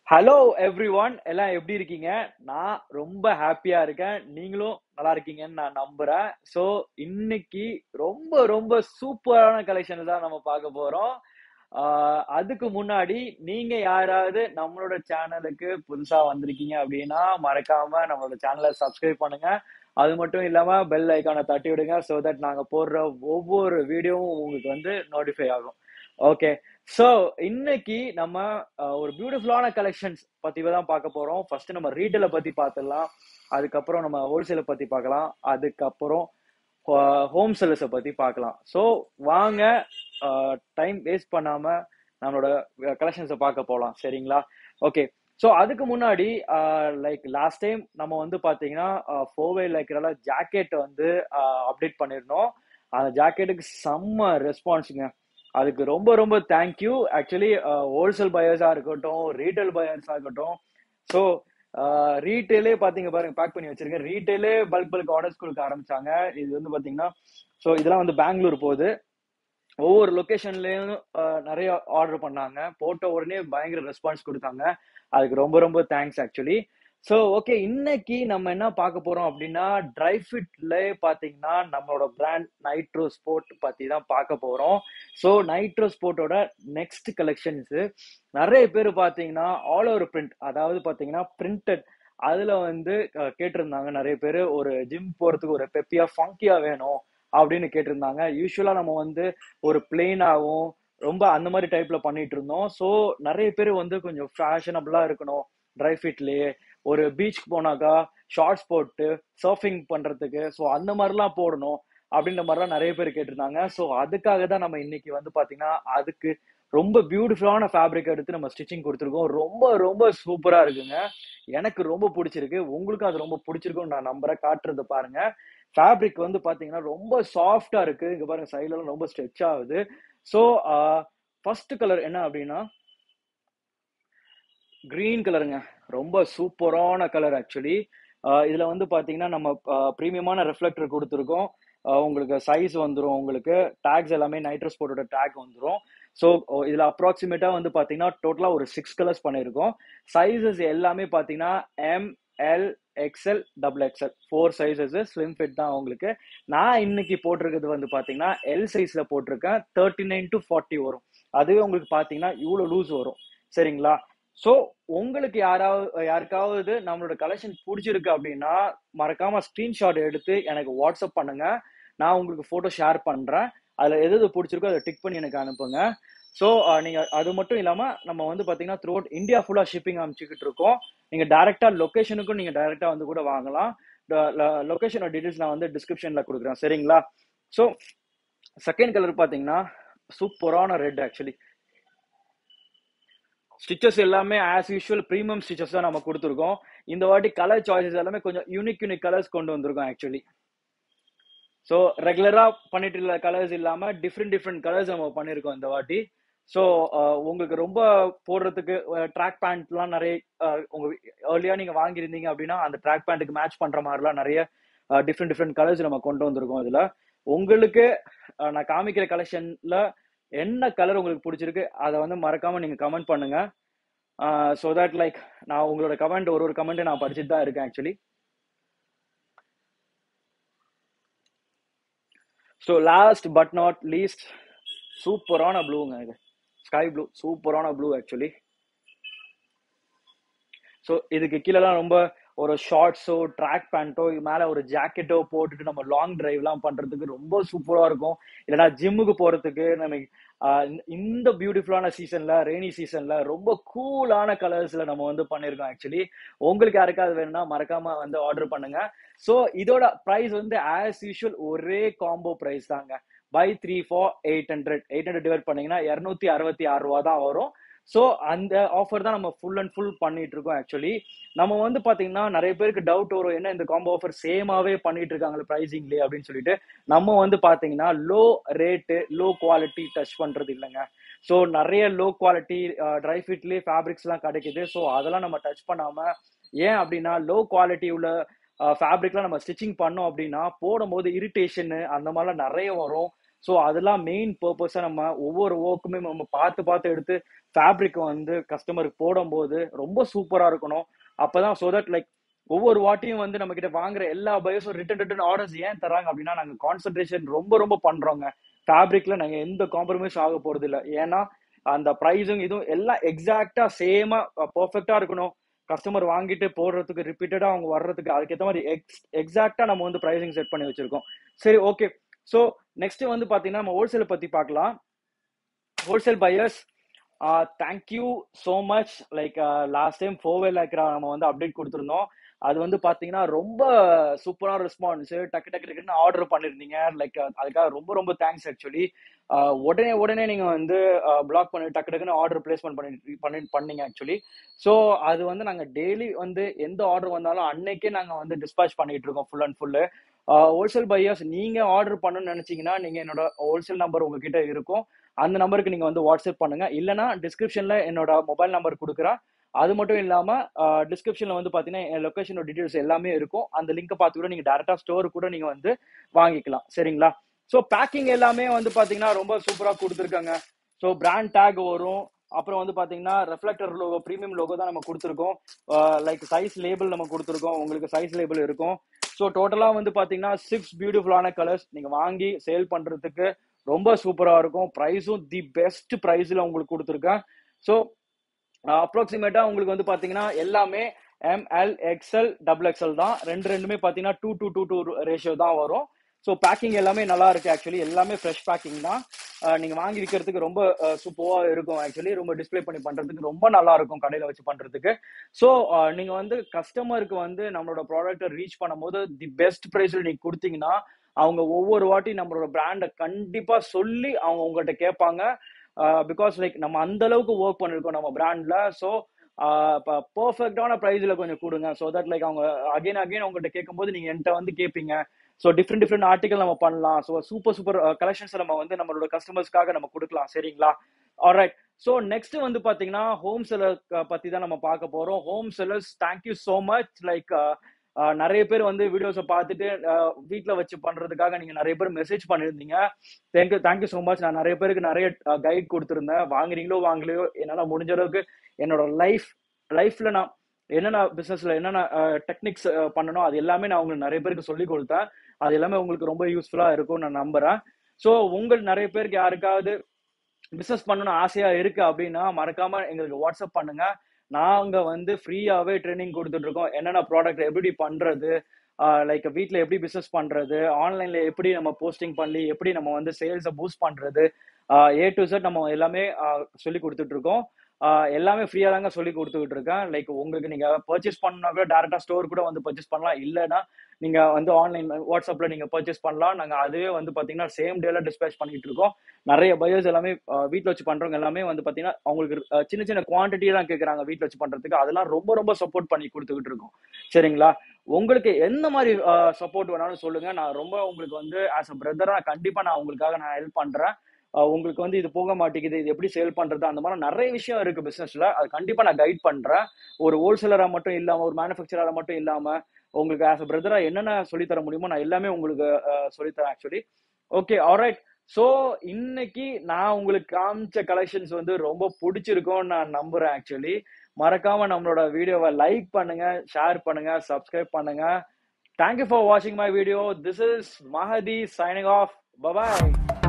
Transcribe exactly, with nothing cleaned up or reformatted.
Hello every one, எல்லாம் எப்படி இருக்கீங்க? நான் ரொம்ப ஹாப்பியா இருக்கேன். நீங்களும் நல்லா இருக்கீங்கன்னு நான் நம்புறேன். ஸோ இன்னைக்கு ரொம்ப ரொம்ப சூப்பரான கலெக்ஷன் தான் நம்ம பார்க்க போறோம். ஆஹ் அதுக்கு முன்னாடி நீங்க யாராவது நம்மளோட சேனலுக்கு புதுசா வந்திருக்கீங்க அப்படின்னா மறக்காம நம்மளோட சேனலை சப்ஸ்கிரைப் பண்ணுங்க. அது மட்டும் இல்லாம பெல் ஐக்கானை தட்டி விடுங்க, ஸோ தட் நாங்க போடுற ஒவ்வொரு வீடியோவும் உங்களுக்கு வந்து நோட்டிஃபை ஆகும். ஓகே. சோ இன்னைக்கு நம்ம அஹ், ஒரு பியூட்டிஃபுல்லான கலெக்ஷன்ஸ் பத்தி தான் பார்க்க போறோம். ஃபர்ஸ்ட் நம்ம ரீட்டைல பத்தி பார்த்துடலாம். அதுக்கப்புறம் நம்ம ஹோல்சேலை பத்தி பார்க்கலாம். அதுக்கப்புறம் ஹோம் சேலர்ஸை பத்தி பார்க்கலாம். ஸோ வாங்க, டைம் வேஸ்ட் பண்ணாம நம்மளோட கலெக்ஷன்ஸை பார்க்க போகலாம். சரிங்களா? ஓகே. ஸோ அதுக்கு முன்னாடி லைக் லாஸ்ட் டைம் நம்ம வந்து பார்த்தீங்கன்னா ஃபோவே லைக்ரால ஜாக்கெட் வந்து அப்டேட் பண்ணியிருந்தோம். அந்த ஜாக்கெட்டுக்கு செம்ம ரெஸ்பான்ஸுங்க. அதுக்கு ரொம்ப ரொம்ப தேங்க்யூ. ஆக்சுவலி ஹோல்சேல் பயர்ஸா இருக்கட்டும், ரீட்டைல் பயர்ஸா இருக்கட்டும். ஸோ ரீட்டைலே பாத்தீங்க பாருங்க, பேக் பண்ணி வச்சிருக்கேன். ரீட்டைலே பல்க் பல்க் ஆர்டர்ஸ் கொடுக்க ஆரம்பிச்சாங்க. இது வந்து பாத்தீங்கன்னா ஸோ இதெல்லாம் வந்து பெங்களூர் போகுது. ஒவ்வொரு லொகேஷன்லயும் நிறைய ஆர்டர் பண்ணாங்க. போட்ட உடனே பயங்கர ரெஸ்பான்ஸ் கொடுத்தாங்க. அதுக்கு ரொம்ப ரொம்ப தேங்க்ஸ் ஆக்சுவலி. ஸோ ஓகே, இன்னைக்கு நம்ம என்ன பார்க்க போறோம் அப்படின்னா, ட்ரைஃபிட்ல பாத்தீங்கன்னா நம்மளோட பிராண்ட் நைட்ரோ ஸ்போர்ட் பத்தி தான் பார்க்க போறோம். ஸோ நைட்ரோ ஸ்போர்ட்டோட நெக்ஸ்ட் கலெக்ஷன்ஸ் நிறைய பேர் பாத்தீங்கன்னா ஆல் ஓவர் பிரிண்ட், அதாவது பாத்தீங்கன்னா பிரிண்டட், அதுல வந்து கேட்டிருந்தாங்க நிறைய பேர். ஒரு ஜிம் போறதுக்கு ஒரு பெப்பியா ஃபங்கியா வேணும் அப்படின்னு கேட்டிருந்தாங்க. யூஸ்வலா நம்ம வந்து ஒரு பிளெயினாகவும் ரொம்ப அந்த மாதிரி டைப்ல பண்ணிட்டு இருந்தோம். ஸோ நிறைய பேர் வந்து கொஞ்சம் ஃபேஷனபிளா இருக்கணும் ட்ரை ஃபிட்லயே, ஒரு பீச்சுக்கு போனாக்கா ஷார்ட்ஸ் போட்டு சர்ஃபிங் பண்றதுக்கு, ஸோ அந்த மாதிரிலாம் போடணும் அப்படின்ற மாதிரிலாம் நிறைய பேர் கேட்டிருந்தாங்க. ஸோ அதுக்காக தான் நம்ம இன்னைக்கு வந்து பாத்தீங்கன்னா அதுக்கு ரொம்ப பியூட்டிஃபுல்லான ஃபேப்ரிக் எடுத்து நம்ம ஸ்டிச்சிங் கொடுத்துருக்கோம். ரொம்ப ரொம்ப சூப்பரா இருக்குங்க. எனக்கு ரொம்ப பிடிச்சிருக்கு. உங்களுக்கும் அது ரொம்ப பிடிச்சிருக்கும்னு நான் நம்புறேன். காட்டுறது பாருங்க. ஃபேப்ரிக் வந்து பாத்தீங்கன்னா ரொம்ப சாஃப்டா இருக்கு. இங்க பாருங்க, சைடுல எல்லாம் ரொம்ப ஸ்ட்ரெச் ஆகுது. ஸோ ஃபர்ஸ்ட் கலர் என்ன அப்படின்னா கிரீன் கலருங்க. ரொம்ப சூப்பரான கலர் ஆக்சுவலி. இதுல வந்து பாத்தீங்கன்னா நம்ம ப்ரீமியமான ரிஃப்ளெக்டர் கொடுத்துருக்கோம். உங்களுக்கு சைஸ் வந்துடும், உங்களுக்கு டேக்ஸ் எல்லாமே நைட்ரோஸ்போர்ட்டோட டேக் வந்துடும். ஸோ இதுல அப்ராக்சிமேட்டா வந்து பாத்தீங்கன்னா டோட்டலா ஒரு சிக்ஸ் கலர்ஸ் பண்ணியிருக்கோம். சைசஸ் எல்லாமே பாத்தீங்கன்னா M, L, XL, double XL, four sizes. Slim fit தான் உங்களுக்கு. நான் இன்னைக்கு போட்டிருக்கிறது வந்து பாத்தீங்கன்னா எல் சைஸ்ல போட்டிருக்கேன். தேர்ட்டி நைன் டு ஃபார்ட்டி வரும். அதுவே உங்களுக்கு பாத்தீங்கன்னா இவ்வளவு லூஸ் வரும். சரிங்களா? சோ உங்களுக்கு யாராவது யாருக்காவது நம்மளோட கலெக்ஷன் பிடிச்சிருக்கு அப்படின்னா மறக்காம ஸ்கிரீன்ஷாட் எடுத்து எனக்கு வாட்ஸ்அப் பண்ணுங்க. நான் உங்களுக்கு போட்டோ ஷேர் பண்றேன். அதுல எது எது பிடிச்சிருக்கோ அதை டிக் பண்ணி எனக்கு அனுப்புங்க. ஸோ நீங்க அது மட்டும் இல்லாம நம்ம வந்து பாத்தீங்கன்னா த்ரூ அவுட் இந்தியா ஃபுல்லா ஷிப்பிங் அமைச்சுக்கிட்டு இருக்கோம். நீங்க டைரக்டா லொகேஷனுக்கும் நீங்க டைரக்டா வந்து கூட வாங்கலாம். லொகேஷனோட டீடைல்ஸ் நான் வந்து டிஸ்கிரிப்ஷன்ல கொடுக்குறேன். சரிங்களா? ஸோ செகண்ட் கலர் பாத்தீங்கன்னா சூப்பரான ரெட் ஆக்சுவலி. ஸ்டிச்சஸ் எல்லாமே ஆஸ் யூஷுவல் ப்ரீமியம் ஸ்டிச்சஸ் தான் நம்ம கொடுத்துருக்கோம். இந்த வாட்டி கலர் சாய்ஸஸ் எல்லாமே கொஞ்சம் யூனிக் யூனிக் கலர்ஸ் கொண்டு வந்திருக்கோம் ஆக்சுவலி. ஸோ ரெகுலரா பண்ணிட்டு இருக்க கலர்ஸ் இல்லாம டிஃப்ரெண்ட் டிஃப்ரெண்ட் கலர்ஸ் நம்ம பண்ணியிருக்கோம் இந்த வாட்டி. ஸோ உங்களுக்கு ரொம்ப போடுறதுக்கு ட்ராக் பேண்ட்லாம் நிறைய உங்க ஏர்லியா நீங்க வாங்கியிருந்தீங்க அப்படின்னா அந்த ட்ராக் பேண்ட்டுக்கு மேட்ச் பண்ற மாதிரிலாம் நிறைய டிஃப்ரெண்ட் டிஃப்ரெண்ட் கலர்ஸ் நம்ம கொண்டு வந்திருக்கோம். இதுல உங்களுக்கு நான் காமிக்கிற கலெக்ஷன்ல என்ன கலர் உங்களுக்கு பிடிச்சிருக்கு அதை வந்து மறக்காம நீங்க கமெண்ட் பண்ணுங்க. ஸோ தட் லைக் நான் உங்களோட கமெண்ட் ஒரு ஒரு கமெண்ட் நான் படிச்சுட்டு தான் இருக்கேன் actually. So last but not least சூப்பரான ப்ளூங்க. இது ஸ்கை ப்ளூ, சூப்பரான ப்ளூ ஆக்சுவலி. ஸோ இதுக்கு கீழெல்லாம் ரொம்ப ஒரு ஷார்ட்ஸோ ட்ராக் பேண்ட்டோ மேலே ஒரு ஜாக்கெட்டோ போட்டுட்டு நம்ம லாங் டிரைவ்லாம் பண்றதுக்கு ரொம்ப சூப்பராக இருக்கும். இல்லைனா ஜிம்முக்கு போறதுக்கு நம்ம இந்த பியூட்டிஃபுல்லான சீசன்ல, ரெய்னி சீசன்ல ரொம்ப கூலான கலர்ஸ்ல நம்ம வந்து பண்ணிருக்கோம் ஆக்சுவலி. உங்களுக்கு யாருக்காவது வேணும்னா மறக்காம வந்து ஆர்டர் பண்ணுங்க. ஸோ இதோட ப்ரைஸ் வந்து ஆஸ் யூஷுவல் ஒரே காம்போ ப்ரைஸ் தாங்க. Buy three for eight hundred eight hundred divide பண்ணீங்கன்னா இருநூத்தி அறுபத்தி ஆறு ரூபா தான் வரும். ஸோ அந்த ஆஃபர் தான் நம்ம ஃபுல் அண்ட் ஃபுல் பண்ணிட்டு இருக்கோம் ஆக்சுவலி. நம்ம வந்து பாத்தீங்கன்னா நிறைய பேருக்கு டவுட் வரும், என்ன இந்த காம்போ ஆஃபர் சேமாவே பண்ணிட்டு இருக்காங்களே பிரைசிங்லேயே அப்படின்னு சொல்லிட்டு. நம்ம வந்து பாத்தீங்கன்னா low rate low quality touch பண்றது இல்லைங்க. ஸோ நிறைய லோ குவாலிட்டி ட்ரை ஃபிட்லேயே ஃபேப்ரிக்ஸ் எல்லாம் கிடைக்குது. ஸோ அதெல்லாம் நம்ம டச் பண்ணாம, ஏன் அப்படின்னா லோ குவாலிட்டி உள்ள ஃபேப்ரிக்லாம் நம்ம ஸ்டிச்சிங் பண்ணோம் அப்படின்னா போடும்போது இரிட்டேஷன் அந்த மாதிரிலாம் நிறைய வரும். ஸோ அதெல்லாம் மெயின் பர்பஸா நம்ம ஒவ்வொரு ஒர்க்குமே நம்ம பார்த்து பார்த்து எடுத்து ஃபேப்ரிக் வந்து கஸ்டமருக்கு போடும்போது ரொம்ப சூப்பரா இருக்கணும். அப்பதான் சோ தட் லைக் ஒவ்வொரு வாட்டியும் வந்து நம்ம கிட்ட வாங்குற எல்லா பயோஸும் ரிட்டன் ரிட்டன் ஆர்டர்ஸ் ஏன் தராங்க அப்படின்னா நாங்க கான்சென்ட்ரேஷன் ரொம்ப ரொம்ப பண்றோங்க. ஃபேப்ரிக்ல நாங்க எந்த காம்ப்ரமைஸ் ஆக போறது இல்லை. ஏன்னா அந்த ப்ரைஸும் இதுவும் எல்லாம் எக்ஸாக்டா சேமா பர்ஃபெக்டா இருக்கணும். கஸ்டமர் வாங்கிட்டு போடுறதுக்கு ரிப்பீட்டடா அவங்க வர்றதுக்கு அதுக்கேற்ற மாதிரி எக்ஸ் எக்ஸாக்டா நம்ம வந்து ப்ரைசிங் செட் பண்ணி வச்சிருக்கோம். சரி, ஓகே. ஸோ நெக்ஸ்ட் வந்து பாத்தீங்கன்னா நம்ம ஹோல்சேல் பத்தி பார்க்கலாம். Wholesale buyers, thank you so much. Like last time four way lycra நம்ம வந்து அப்டேட் கொடுத்துருந்தோம். அது வந்து பாத்தீங்கன்னா ரொம்ப சூப்பரான ரெஸ்பான்ஸ். டக்கு டக்கு டக்குன்னு ஆர்டர் பண்ணிருந்தீங்க. லைக் அதுக்காக ரொம்ப ரொம்ப தேங்க்ஸ். ஆக்சுவலி உடனே உடனே நீங்க வந்து பிளாக் பண்ணி டக்கு டக்குன்னு ஆர்டர் பிளேஸ்மெண்ட் பண்ணி பண்ணி பண்ணீங்க ஆக்சுவலி. ஸோ அது வந்து நாங்க டெய்லி வந்து எந்த ஆர்டர் வந்தாலும் அன்னைக்கே நாங்க வந்து டிஸ்பேச் பண்ணிட்டு இருக்கோம் full and full. Wholesale buyers, நீங்க ஆர்டர் பண்ணணும்னு நினைச்சீங்கன்னா நீங்க என்னோட ஹோல்சேல் நம்பர் உங்ககிட்ட இருக்கும். அந்த நம்பருக்கு நீங்க வந்து வாட்ஸ்அப் பண்ணுங்க. இல்லைன்னா டிஸ்கிரிப்ஷன்ல என்னோட மொபைல் நம்பர் கொடுக்குறேன். அது மட்டும் இல்லாம டிஸ்கிரிப்ஷன்ல வந்து பாத்தீங்கன்னா என் லொகேஷனோட டீடைல்ஸ் எல்லாமே இருக்கும். அந்த லிங்க் பார்த்து கூட நீங்க டேரக்டா ஸ்டோர் கூட நீங்க வந்து வாங்கிக்கலாம். சரிங்களா? ஸோ பேக்கிங் எல்லாமே வந்து பாத்தீங்கன்னா ரொம்ப சூப்பரா கொடுத்துருக்காங்க. ஸோ பிராண்ட் டேக் வரும். அப்புறம் வந்து பாத்தீங்கன்னா ரெஃப்ளெக்டர் லோகோ, பிரீமியம் லோகோ தான் நம்ம கொடுத்துருக்கோம். லைக் சைஸ் லேபிள் நம்ம கொடுத்துருக்கோம். உங்களுக்கு சைஸ் லேபிள் இருக்கும். ஸோ டோட்டலா வந்து பாத்தீங்கன்னா சிக்ஸ் பியூட்டிஃபுல்லான கலர்ஸ் நீங்க வாங்கி சேல் பண்றதுக்கு ரொம்ப சூப்பரா இருக்கும். பிரைஸும் தி பெஸ்ட் பிரைஸ்ல உங்களுக்கு கொடுத்துருக்கேன். ஸோ அப்ராக்சிமேட்டா உங்களுக்கு வந்து பாத்தீங்கன்னா எல்லாமே எம்எல் எக்ஸ்எல் டபுள் எக்ஸ்எல் தான். ரெண்டு ரெண்டுமே பாத்தீங்கன்னா two two two two ratio தான் வரும். ஸோ பேக்கிங் எல்லாமே நல்லா இருக்கு. ஆக்சுவலி எல்லாமே ஃப்ரெஷ் பேக்கிங் தான். நீங்க வாங்கி விற்கிறதுக்கு ரொம்ப சூப்பரா இருக்கும். ஆக்சுவலி ரொம்ப டிஸ்பிளே பண்ணி பண்றதுக்கு ரொம்ப நல்லா இருக்கும் கடையில வச்சு பண்றதுக்கு. ஸோ நீங்க வந்து கஸ்டமருக்கு வந்து நம்மளோட ப்ராடக்ட்டை ரீச் பண்ணும்போது தி பெஸ்ட் பிரைஸ்ல நீங்க கொடுத்தீங்கன்னா அவங்க ஒவ்வொரு வாட்டி நம்மளோட பிராண்டை கண்டிப்பா சொல்லி அவங்க உங்கள்கிட்ட கேட்பாங்க. பிகாஸ் லைக் நம்ம அந்த அளவுக்கு ஒர்க் பண்ணிருக்கோம் நம்ம பிராண்ட்ல. ஸோ பர்ஃபெக்டான ப்ரைஸ்ல கொஞ்சம் கொடுங்க. ஸோ தட் லைக் அவங்க அகைன் அகைன் உங்கள்கிட்ட கேட்கும் போது நீங்க என்கிட்ட வந்து கேட்பீங்க. ஸோ டிஃப்ரெண்ட் டிஃப்ரெண்ட் ஆர்டிகல் நம்ம பண்ணலாம். ஸோ சூப்பர் சூப்பர் கலெக்ஷன்ஸ் நம்ம வந்து நம்மளோட கஸ்டமர்ஸ்க்காக நம்ம கொடுக்கலாம். சரிங்களா? ஆல்ரைட். ஸோ நெக்ஸ்ட் வந்து பாத்தீங்கன்னா ஹோம் செல்லர் பத்தி தான் நம்ம பார்க்க போறோம். Home sellers, thank you so much. Like நிறைய பேர் வந்து வீடியோஸை பார்த்துட்டு வீட்டில் வச்சு பண்றதுக்காக நீங்க நிறைய பேர் மெசேஜ் பண்ணிருந்தீங்க. Thank you thank you so much. நான் நிறைய பேருக்கு நிறைய கைட் கொடுத்துருந்தேன். வாங்குறீங்களோ வாங்கலையோ என்னால முடிஞ்ச அளவுக்கு என்னோட லைஃப் லைஃப்ல நான் என்னென்ன பிசினஸ்ல என்னென்ன டெக்னிக்ஸ் பண்ணணும் அது எல்லாமே நான் உங்களுக்கு நிறைய பேருக்கு சொல்லி கொடுத்தேன். அது எல்லாமே உங்களுக்கு ரொம்ப யூஸ்ஃபுல்லா இருக்கும் நான் நம்புறேன். ஸோ உங்கள் நிறைய பேருக்கு யாருக்காவது பிசினஸ் பண்ணணும்னு ஆசையா இருக்கு அப்படின்னா மறக்காம எங்களுக்கு வாட்ஸ்அப் பண்ணுங்க. நாங்க வந்து ஃப்ரீயாவே ட்ரைனிங் கொடுத்துட்டு இருக்கோம். என்னென்ன ப்ராடக்ட் எப்படி பண்றது, லைக் வீட்ல எப்படி பிசினஸ் பண்றது, ஆன்லைன்ல எப்படி நம்ம போஸ்டிங் பண்ணி எப்படி நம்ம வந்து சேல்ஸை பூஸ்ட் பண்றது, ஏ டு செட் நம்ம எல்லாமே சொல்லி கொடுத்துட்டு இருக்கோம். எல்லாமே ஃப்ரீயா தாங்க சொல்லி கொடுத்துக்கிட்டு இருக்கேன். லைக் உங்களுக்கு நீங்க பர்ச்சேஸ் பண்ணா கூட டேரக்டா ஸ்டோர் கூட வந்து பர்ச்சேஸ் பண்ணலாம். இல்லைன்னா நீங்க வந்து ஆன்லைன் வாட்ஸ்அப்ல நீங்க பர்ச்சேஸ் பண்ணலாம். நாங்க அதுவே வந்து பாத்தீங்கன்னா சேம் டேல டிஸ்பேச் பண்ணிட்டு இருக்கோம். நிறைய பையர்ஸ் எல்லாமே வீட்டுல வச்சு பண்றவங்க எல்லாமே வந்து பாத்தீங்கன்னா அவங்களுக்கு சின்ன சின்ன குவான்டிட்டி தான் கேட்கறாங்க வீட்டுல வச்சு பண்றதுக்கு. அதெல்லாம் ரொம்ப ரொம்ப சப்போர்ட் பண்ணி கொடுத்துக்கிட்டு இருக்கோம். சரிங்களா? உங்களுக்கு எந்த மாதிரி சப்போர்ட் வேணாலும் சொல்லுங்க. நான் ரொம்ப உங்களுக்கு வந்து ஆஸ் அ பிரதரா கண்டிப்பா நான் உங்களுக்காக நான் ஹெல்ப் பண்றேன். உங்களுக்கு வந்து இது போக மாட்டேங்குது, இது எப்படி சேல் பண்றது, அந்த மாதிரி நிறைய விஷயம் இருக்கு பிசினஸ்ல. அது கண்டிப்பா நான் கைட் பண்றேன். ஒரு ஹோல்சேலரா மட்டும் இல்லாம ஒரு மேனுஃபேக்சரரா மட்டும் இல்லாம உங்களுக்கு ஆஸ் அ பிரதரா என்னென்ன சொல்லித்தர முடியுமோ நான் எல்லாமே உங்களுக்கு சொல்லித்தரேன் ஆக்சுவலி. Okay, alright. ஸோ இன்னைக்கு நான் உங்களுக்கு காமிச்ச கலெக்ஷன்ஸ் வந்து ரொம்ப பிடிச்சிருக்கும்னு நான் நம்புறேன் ஆக்சுவலி. மறக்காம நம்மளோட வீடியோவை லைக் பண்ணுங்க, ஷேர் பண்ணுங்க, சப்ஸ்கிரைப் பண்ணுங்க. தேங்க்யூ ஃபார் வாட்சிங் my video. This is Mahathi signing off. Bye bye.